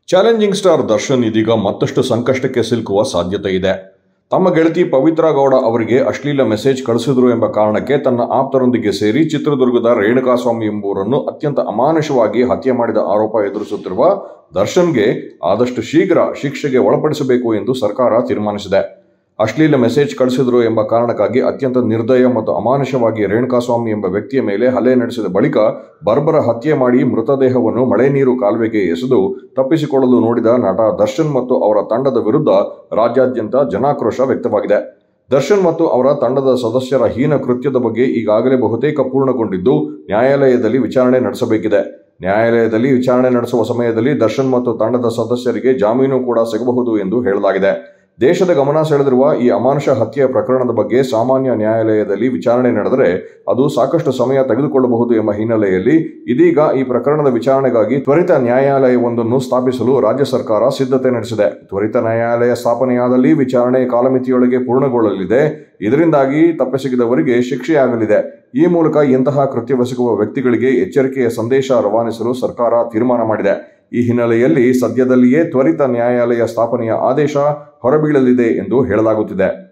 Challenging star Darshan ಇದೀಗ ಮತ್ತಷ್ಟು ಸಂಕಷ್ಟಕ್ಕೆ ಸಿಲುಕುವ ಸಾಧ್ಯತೆ ಇದೆ. ತಮ್ಮ ಗೆಳತಿ ಪವಿತ್ರಾ ಗೌಡ ಅವರಿಗೆ ಅಶ್ಲೀಲ ಮೆಸೇಜ್ ಕಳಿಸಿದ್ರು ಎಂಬ ಕಾರಣಕ್ಕೆ ತನ್ನ ಆಪ್ತರೊಂದಿಗೆ ಸೇರಿ ಚಿತ್ರದುರ್ಗದ ರೇಣುಕಾಸ್ವಾಮಿ ಎಂಬುವರನ್ನು ಅತ್ಯಂತ ಅಮಾನುಷವಾಗಿ ಹತ್ಯೆ ಮಾಡಿದ ಆರೋಪ ಎದುರಿಸುತ್ತಿರುವ ದರ್ಶನ್ಗೆ ಆದಷ್ಟು ಶೀಘ್ರ ಶಿಕ್ಷೆಗೆ ಒಳಪಡಿಸಬೇಕು ಎಂದು ಸರ್ಕಾರ ತೀರ್ಮಾನಿಸಿದೆ. ಅಶ್ಲೀಲ ಮೆಸೇಜ್ ಕಳಿಸಿದ್ರು ಎಂಬ ಕಾರಣಕ್ಕಾಗಿ ಅತ್ಯಂತ ನಿರ್ದಯ ಮತ್ತು ಅಮಾನುಷವಾಗಿ ರೇಣುಕಾಸ್ವಾಮಿ ಎಂಬ ವ್ಯಕ್ತಿಯ ಮೇಲೆ ಹಲ್ಲೆ ನಡೆಸಿದ ಬಳಿಕ ಬರ್ಬರ ಹತ್ಯೆ ಮಾಡಿ ಮೃತದೇಹವನ್ನು ಮಳೆ ನೀರು ಕಾಲುವೆಗೆ ಎಸೆದು ತಪ್ಪಿಸಿಕೊಳ್ಳಲು ನೋಡಿದ ನಟ ದರ್ಶನ್ ಮತ್ತು ಅವರ ತಂಡದ ವಿರುದ್ಧ ರಾಜ್ಯಾದ್ಯಂತ ಜನಾಕ್ರೋಶ ವ್ಯಕ್ತವಾಗಿದೆ. ದರ್ಶನ್ ಮತ್ತು ಅವರ ತಂಡದ ಸದಸ್ಯರ ಹೀನ ಕೃತ್ಯದ ಬಗ್ಗೆ ಈಗಾಗಲೇ ಬಹುತೇಕ ಪೂರ್ಣಗೊಂಡಿದ್ದು ನ್ಯಾಯಾಲಯದಲ್ಲಿ ವಿಚಾರಣೆ ನಡೆಸಬೇಕಿದೆ. ನ್ಯಾಯಾಲಯದಲ್ಲಿ ವಿಚಾರಣೆ ನಡೆಸುವ ಸಮಯದಲ್ಲಿ ದರ್ಶನ್ ಮತ್ತು ತಂಡದ ಸದಸ್ಯರಿಗೆ ಜಾಮೀನು ಕೂಡ ಸಿಗಬಹುದು ಎಂದು ಹೇಳಲಾಗಿದೆ. ದೇಶದ ಗಮನ ಸೆಳೆದಿರುವ ಈ ಅಮಾನುಷ ಹತ್ಯೆಯ ಪ್ರಕರಣದ ಬಗ್ಗೆ ಸಾಮಾನ್ಯ ನ್ಯಾಯಾಲಯದಲ್ಲಿ ವಿಚಾರಣೆ ನಡೆದರೆ ಅದು ಸಾಕಷ್ಟು ಸಮಯ ತೆಗೆದುಕೊಳ್ಳಬಹುದು ಎಂಬ ಹಿನ್ನೆಲೆಯಲ್ಲಿ ಇದೀಗ ಈ ಪ್ರಕರಣದ ವಿಚಾರಣೆಗಾಗಿ ತ್ವರಿತ ನ್ಯಾಯಾಲಯವೊಂದನ್ನು ಸ್ಥಾಪಿಸಲು ರಾಜ್ಯ ಸರ್ಕಾರ ಸಿದ್ಧತೆ ನಡೆಸಿದೆ. ತ್ವರಿತ ನ್ಯಾಯಾಲಯ ಸ್ಥಾಪನೆಯಾದಲ್ಲಿ ವಿಚಾರಣೆ ಕಾಲಮಿತಿಯೊಳಗೆ ಪೂರ್ಣಗೊಳ್ಳಲಿದೆ. ಇದರಿಂದಾಗಿ ತಪ್ಪಿಸಿದವರಿಗೆ ಶಿಕ್ಷೆಯಾಗಲಿದೆ. ಈ ಮೂಲಕ ಇಂತಹ ಕೃತ್ಯವೆಸಗುವ ವ್ಯಕ್ತಿಗಳಿಗೆ ಎಚ್ಚರಿಕೆಯ ಸಂದೇಶ ರವಾನಿಸಲು ಸರ್ಕಾರ ತೀರ್ಮಾನ ಮಾಡಿದೆ. ಈ ಹಿನ್ನೆಲೆಯಲ್ಲಿ ಸದ್ಯದಲ್ಲಿಯೇ ತ್ವರಿತ ನ್ಯಾಯಾಲಯ ಸ್ಥಾಪನೆಯ ಆದೇಶ ಹೊರಬೀಳಲಿದೆ ಎಂದು ಹೇಳಲಾಗುತ್ತಿದೆ.